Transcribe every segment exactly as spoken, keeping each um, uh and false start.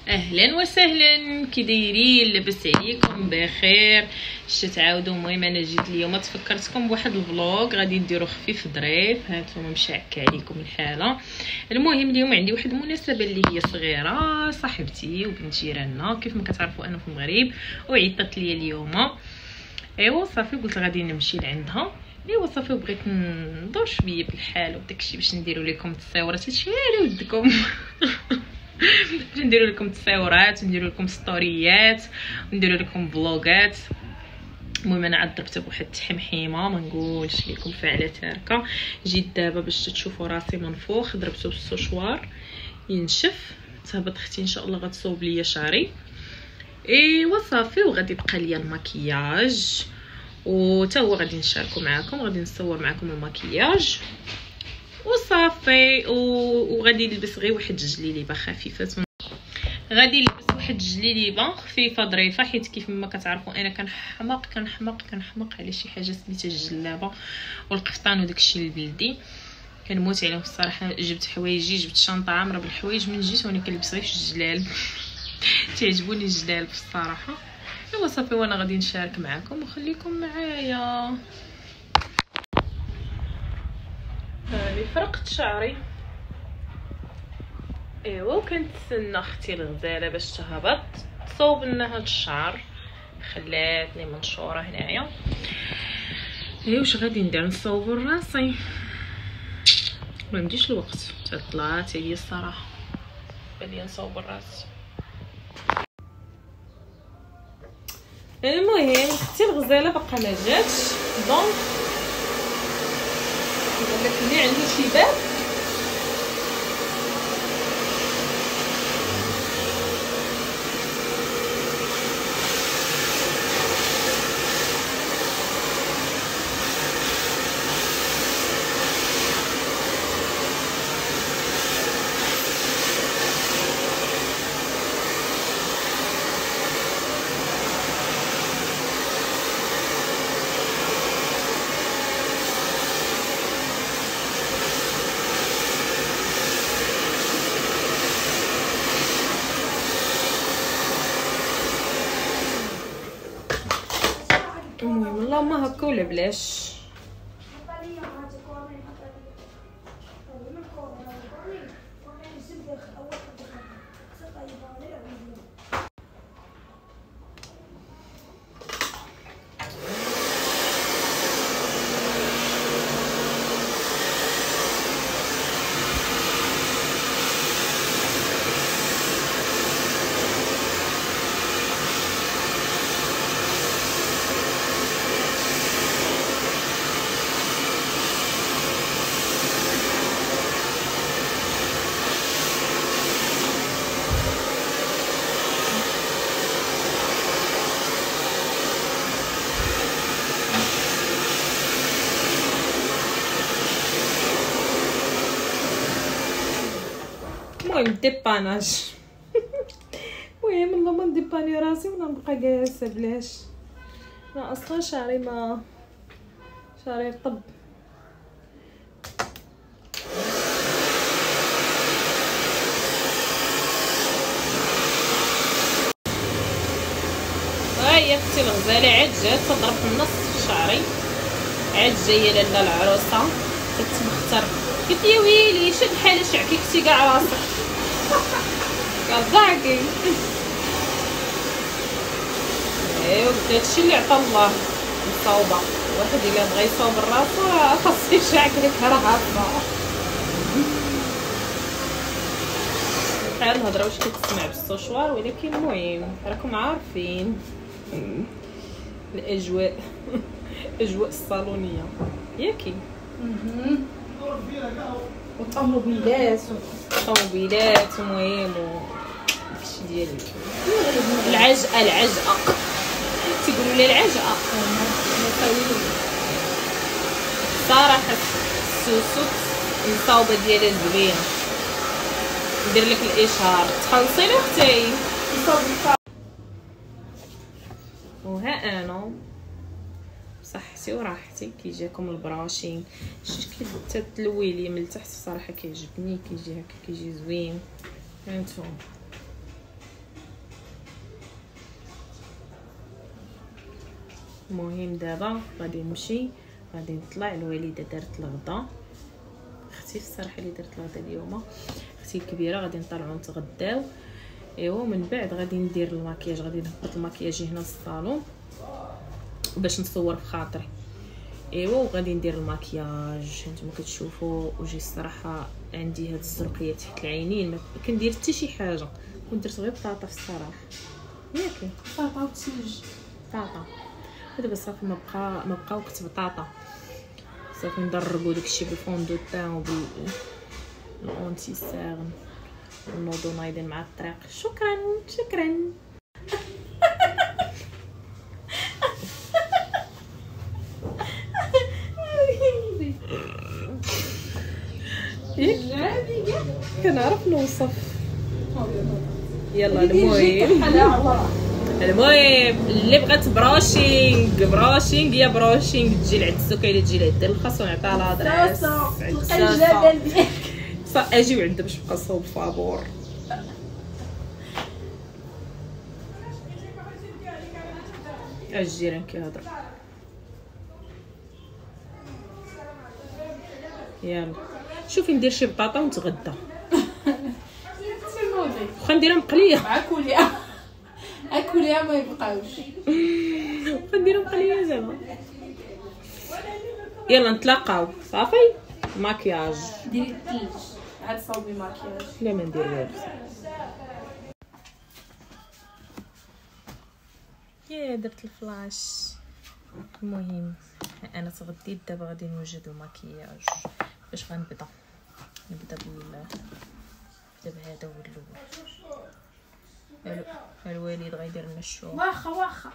اهلا وسهلا، كي دايرين؟ لاباس عليكم؟ بخير؟ شتي تعاودوا؟ المهم انا جيت اليوم تفكرتكم بواحد الفلوق غادي نديرو خفيف ظريف. هانتوما مشعك عليكم الحاله. المهم اليوم عندي واحد المناسبه اللي هي صغيره، صاحبتي وبنت جيراننا كيف ما كتعرفوا انا في المغرب، وعيطت لي اليوم. ايوا صافي قلت غادي نمشي لعندها. ايوا صافي وبغيت ندور شويه بالحال وداكشي باش نديرو لكم التصاورات. هادشي على ودكم باش نديرو لكم تصاورات ونديرو لكم ستوريات ونديرو لكم فلوغات. المهم انا عاد ضربت بواحد التحمحيمه ما نقولش لكم فعلا تاركه. جيت دابا باش تشوفوا راسي منفوخ، ضربته بالسوشوار ينشف. تهبط اختي ان شاء الله غتصوب ليا شعري. ايوا صافي وغادي يبقى ليا المكياج، وتا هو غادي نشاركو معكم، غادي نصور معكم المكياج وصافي. وغادي نلبس غير واحد الجليليبه خفيفه، غادي نلبس واحد الجليليبه خفيفه ظريفه، حيت كيف ما كتعرفوا انا كنحماق كنحماق كنحماق على شي حاجه سميتها الجلابه والقفطان وداكشي البلدي، كنموت عليهم الصراحه. جبت حوايجي، جبت شنطه عامره بالحوايج، من جيت وانا كنلبس غير في الجلال تعجبوني الجلال بصراحه. ايوا صافي وانا غادي نشارك معكم وخليكم معايا. هاني فرقت شعري. ايوا وكنتسنى اختي الغزاله باش تهبط تصوب لنا هاد الشعر، خلاتني منشوره هنايا. ايوا واش غادي ندير؟ نصوب راسي، ما عنديش الوقت، طلعت عليا الصراحه بلي نصوب راسي. المهم اختي الغزاله باقا ما جاتش، دونك قال لك اللي عنده شي باب المهم اللهم هكا ولا بلاش. المهم ديباناج المهم اللهم نديباني راسي ولا نبقى جالسه بلاش. انا اصلا شعري ما شعري طب. هاهي اختي الغزاله عاد جات تضرب في النص في شعري، عاد جايه لاله العروسه كتمختر. قلت يا ويلي شد حالة شعكيكتي كاع راسك كضعكي. ايوا قلت هادشي اللي عطا الله مصاوبه، واحد الا بغى يصاوب راسو خاصو يشعك لك راسو. بحال الهضره واش كتسمع بالسوشوار، ولكن المهم راكم عارفين الاجواء الاجواء الصالونيه ياكي. والطوموبيلات الطوموبيلات المهم داكشي ديال العجقه العجقه تيقولوا لي العجقه صراحه. السوسوت الصوبه ديالها زوينه، ندير لك الاشهار تخلصي لي اختي. وها انا صحتي وراحتي كيجيكم البراشين. شتي كتلوي لي من التحت صراحه كيعجبني، كيجي هكا كيجي زوين. فهمتوا؟ المهم دابا غادي نمشي، غادي نطلع. الوالده دارت الغدا، اختي الصراحه اللي درت الغدا اليوم، اختي الكبيره. غادي نطلعوا نتغداو. ايوا من بعد غادي ندير الماكياج، غادي نهبط الماكياج هنا في الصالون باش نصور في خاطري. ايوا وغادي ندير الماكياج. نتوما كتشوفوا وجهي الصراحه عندي هاد الزرقيه تحت العينين، ما كندير حتى شي حاجه، كنت درت غير بطاطا في الصراحه ياك بطاطا وتلج. بطاطا. دابا صافي ما بقى ما بقى وقت بطاطا، صافي ندربوا داكشي بالفون دو تان وبال الاونتي ساغن ونوضو نايضين مع الطريق. شكرا شكرا. كنعرف نوصف. يلا المهم المهم اللي بغات بروشينغ بروشينغ يا بروشينغ تجي لعند السكينه، تجي لعند الخاص ونعطيها لادريس الجبل ديالك. صا اجيو عندها باش نبقى صوب فابور. الجيران كيهضروا. يلا شوفي ندير شي بطاطا ونتغدى. واخا نديرها مقليه. اكليها اكليها ما يبقاوش. واخا نديرها مقليه زعما. يلا نتلاقاو صافي. ماكياج ديري الثلج عاد صاوبي ماكياج. لا ما ندير والو. يا درت الفلاش. المهم انا تغديت، دابا غادي نوجد الماكياج. باش غنبدا نبدا بال نبدا بهذا هو الاول. الوالد غيدير لنا الشو. واخا واخا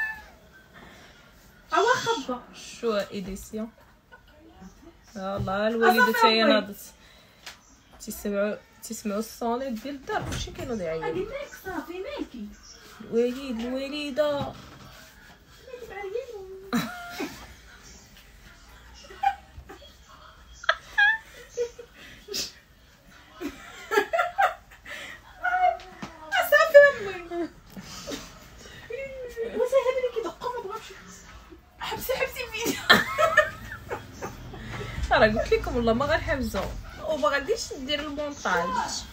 واخا با شو ايديسيون. والله الوالده حتى هي ناضت تسمعوا تسمعوا الصونيت ديال الدار. كلشي كينوض يعيط. هادي مالك صافي مالكي الوالد الوالده. راه قلت لكم والله ما غنحبسو وما غاديش ندير المونتاج.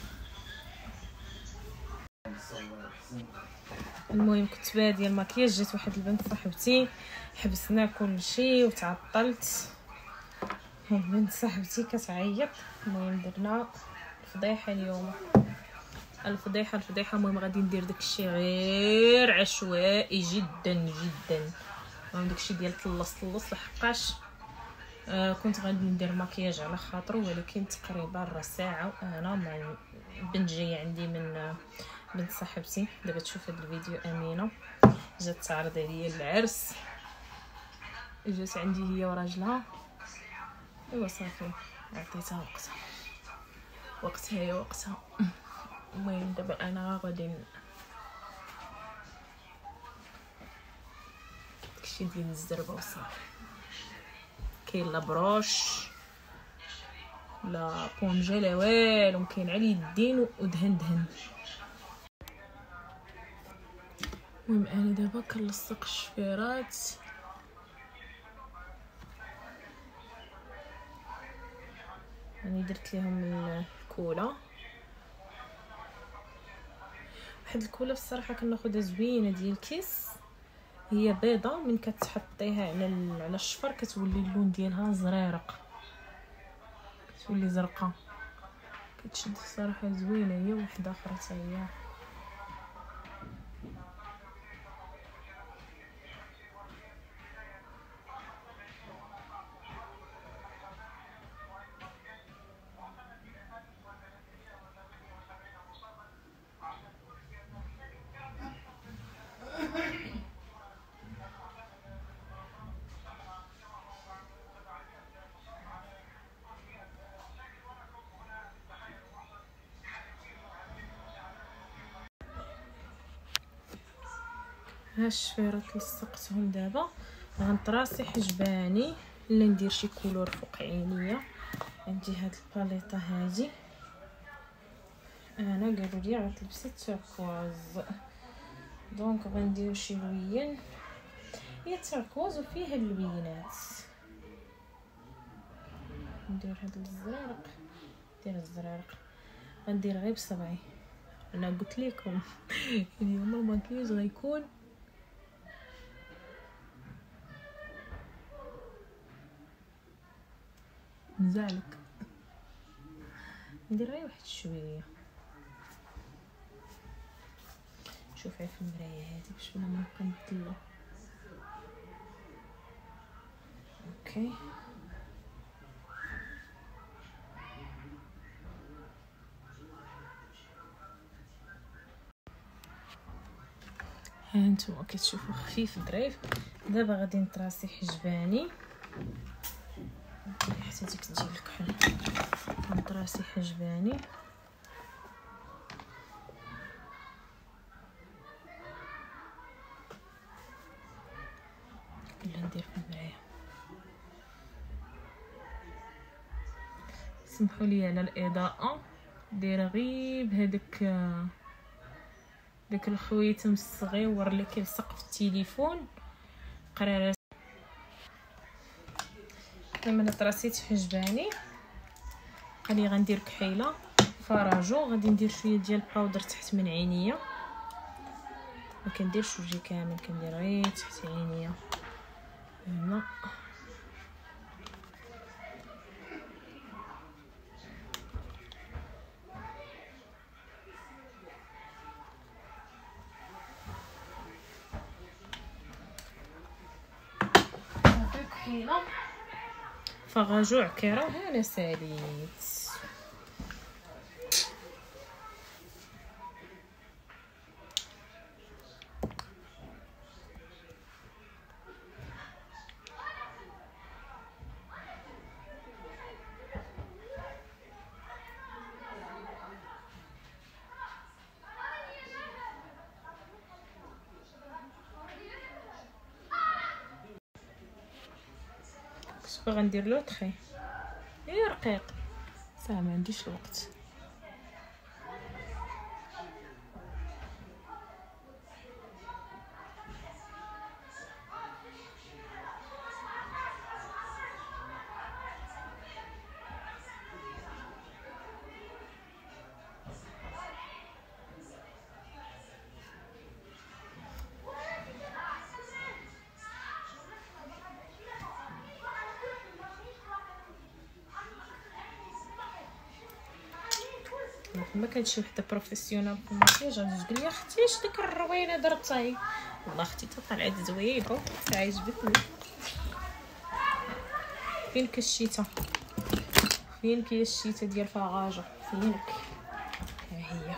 المهم كنت باديه الماكياج، جات واحد البنت صاحبتي حبسنا كلشي وتعطلت. هاد البنت صاحبتي كتعيط. المهم درنا الفضيحه اليوم. الفضيحه الفضيحه المهم غادي ندير داكشي غير عشوائي جدا جدا. المهم داكشي ديال طلص طلص لحقاش آه كنت غادي ندير ماكياج على خاطرو، ولكن تقريبا راه ساعه وانا مع بنت جايه عندي من بنت صاحبتي. دابا تشوف هذا الفيديو امينه جات تعرض عليا العرس، جات عندي هي وراجلها. ايوا صافي عطيتها وقتها وقتها هي وقتها. المهم دابا انا غادي داكشي ديال الزربه وصافي. كاين لا بروش لا بونجي لا والو، كاين على اليدين ودهن دهن. المهم انا دابا كنلصق الشفيرات. راني درت ليهم الكوله، واحد الكوله بصراحه كناخذها زوينه ديال الكيس، هي بيضه من كتحطيها على على الشفر كتولي اللون ديالها زريرق، كتولي زرقاء كتشد الصراحه زوينه. هي وحده اخرى حتى هي. ها الشفيرات لصقتهم. دابا غنطراسي حجباني ولا ندير شي كولور فوق عينيا. عندي هاد الباليطه هادي انا قالوا لي غتلبسي تيركواز، دونك غندير شي لوين. هي تركوز وفيها اللوينات. ندير هذا الزرارق، ندير الزرارق غندير غير بصبعي. انا قلت لكم اليوم الماكياج غيكون نزعلك. ندير غير واحد شويه. شوفي في المرايه هذه باش ما نبقى نبدلو. اوكي ها انتم كتشوفوا خفيف ظريف. دابا غادي نطراسي حجباني حتى ديك تجي الكحل. نطراسي حجباني ولا ندير في المرايه. سمحوا لي على الاضاءه، دايره غير بهذاك داك الخويتم الصغيور اللي كيلصق في التليفون قرارات. لما طراسيت حجباني غادي غندير كحيله فراجو. غادي ندير شويه ديال الباودر تحت من عينيا، ما كنديرش وجهي كامل، كندير غير تحت عينيا هنا. كحيله فراجو عكيره هنا ساليت. كنت باغا ندير لو طخي غير رقيق صافي، ما عنديش الوقت. ما كانت شي وحده بروفيسيونال في المكياج غادي تقول لي اختي اش ديك الروينه درتي. والله اختي طلعت زوينه عجبتني. فين كالشيته، فين كاين الشيته ديال فغاجه، فينك ها هي.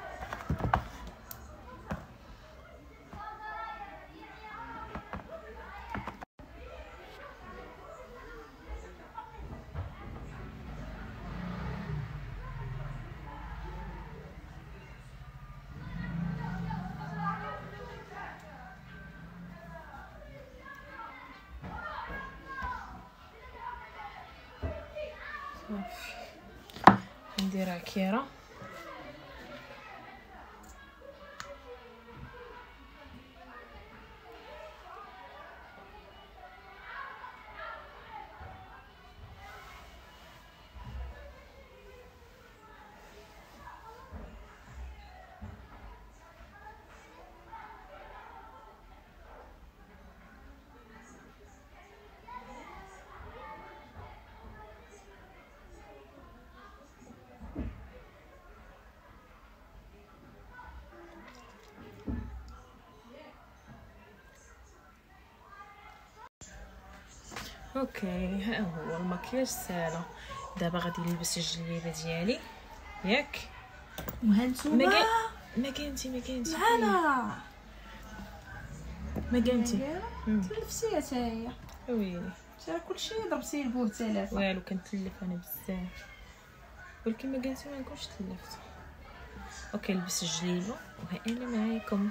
ندير عكيره اوكي. ها هو المكياج سالا. دابا غادي نلبس الجليبه ديالي ياك. وهانتوما ما ما كاينتي ما كاينتي معنا ما كاينتي تلفسي حتى هي ويلي. راه كلشي ضربتي البوتالات. والو كنتلف انا بزاف، ولكن ما كاينتي ما نكونش تلفت. اوكي لبس الجليبه وها انا معاكم.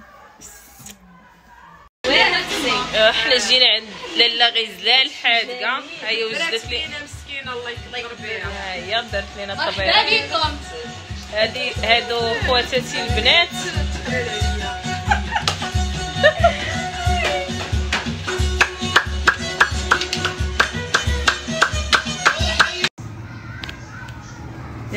حنا جينا عند لاله غزلان الحادقه، ها هي وجدت لي مسكينه الله يكبر بها. ها هي درت لينا الطبيعه. مرحبا بكم. هادي هادو خواتاتي البنات.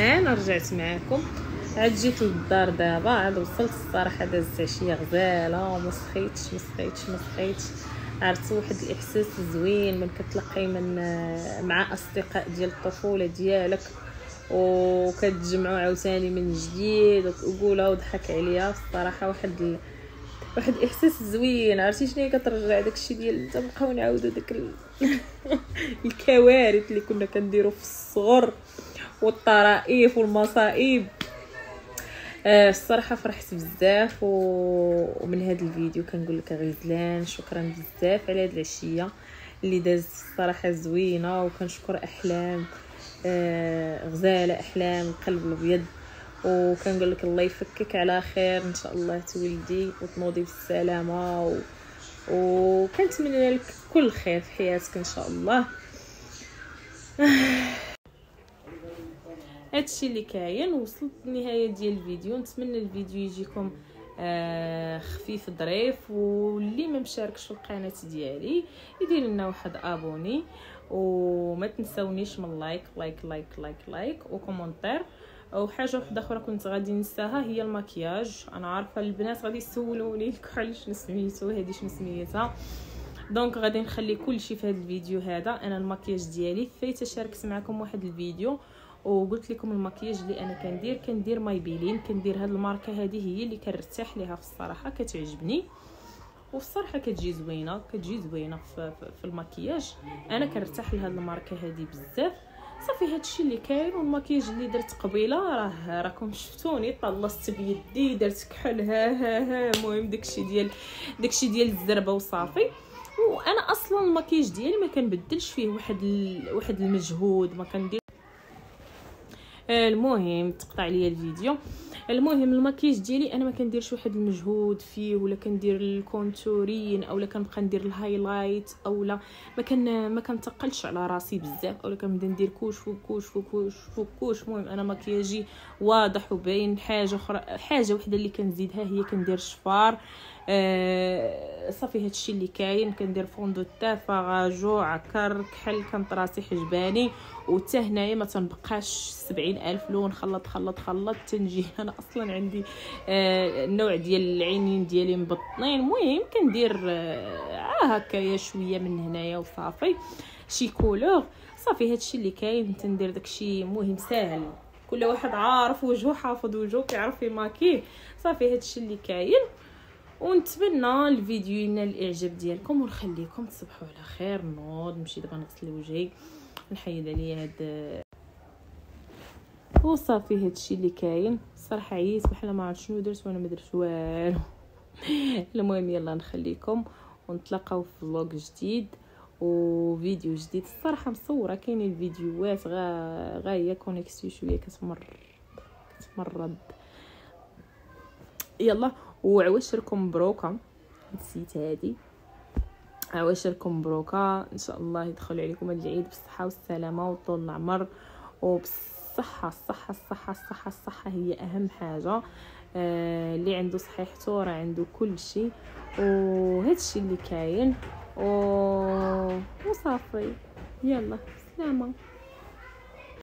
انا رجعت معكم، عاد جيت للدار دابا، عاد وصلت الصراحه دازت عشيه غزاله وما سخيتش ما سخيتش ما سخيتش. عرفت واحد الاحساس زوين من كتلقاي من مع اصدقاء ديال الطفوله ديالك وكتجمعوا عاوتاني من جديد وقولها وضحك عليها. الصراحه واحد ال... واحد الاحساس زوين. عرفتي شنو كترجع داكشي ديال تبقاو نعاودوا داك ال... الكوارث اللي كنا كنديروا في الصغر والطرائف والمصائب. آه الصراحه فرحت بزاف و... ومن هذا الفيديو كنقول لك غزلان شكرا بزاف على هذه العشيه اللي دازت الصراحه زوينه. وكنشكر احلام آه غزاله احلام القلب الابيض، وكنقول لك الله يفكك على خير ان شاء الله تولدي وتنوضي بالسلامه و... وكنتمنى لك كل خير في حياتك ان شاء الله. هادشي اللي كاين. وصلت للنهايه ديال الفيديو، نتمنى الفيديو يجيكم آه خفيف ظريف، واللي ما مشاركش في القناه ديالي يدير لنا واحد ابوني، وما تنساونيش من لايك لايك لايك لايك لايك وكومونتير. وحاجه واحده اخرى كنت غادي ننساها هي المكياج. انا عارفه البنات غادي يسولوني الكحل شنو سميتو هذه شنو سميتها، دونك غادي نخلي كلشي في هذا الفيديو هذا. انا المكياج ديالي فايته شاركت معكم واحد الفيديو وقلت لكم المكياج اللي انا كندير كندير مايبيلين، كندير هاد الماركه هذه هي اللي كنرتاح ليها في الصراحه كتعجبني، والصراحه كتجي زوينه كتجي زوينه في, في, في المكياج. انا كنرتاح لهاد الماركه هذه بزاف. صافي هادشي اللي كاين. والمكياج اللي درت قبيله راه راكم شفتوني طلصت بيدي درت كحل ها ها ها المهم داكشي ديال داكشي ديال الزربه وصافي. وانا اصلا المكياج ديالي ما كنبدلش فيه واحد ال... واحد المجهود ما كندير. المهم تقطع ليا الفيديو. المهم المكياج ديالي انا ما كنديرش واحد المجهود فيه، ولا كندير الكونتورين اولا كنبقى ندير الهايلايت اولا ما كان ما كنتقلش على راسي بزاف اولا كنبدا ندير كوش فوق كوش فوق كوش فوق كوش. المهم انا مكياجي واضح وباين. حاجه اخرى حاجه وحده اللي كنزيدها هي كندير شفار. آه صافي هادشي اللي كاين. كندير فوندو تا فاغاجو عكر كحل كنطراسي حجباني، وتا هنايا ما تنبقاش سبعين الف لون خلط خلط خلط تنجي. انا اصلا عندي آه النوع ديال العينين ديالي مبطنين. المهم كندير آه هكايا شويه من هنايا وصافي شي كولور. صافي هادشي اللي كاين. تندير داكشي مهم ساهل، كل واحد عارف وجهه حافظ وجهه كيعرف يماكيه. صافي هادشي اللي كاين. ونتمنى الفيديو ينال الاعجاب ديالكم، ونخليكم تصبحوا على خير. نوض نمشي دابا نغسل وجهي نحيد عليا هاد وصافي هادشي اللي كاين. الصراحه عييت بحال ما عرفت شنو درت وانا ما درت والو. المهم يلا نخليكم ونتلاقاو في فلوق جديد وفيديو جديد. الصراحه مصوره كاين الفيديوهات غا غا هي كونيكسيو شويه كتمر كتمرض. يلا وعواشركم مبروكه. نسيت هادي عواشركم مبروكه ان شاء الله يدخل عليكم هاد العيد بالصحه والسلامه وطول العمر وبالصحه. الصحه الصحه الصحه الصحه هي اهم حاجه. آه اللي عنده صحيحته راه عنده كل شيء. وهادشي اللي كاين و... وصافي يلا سلامه.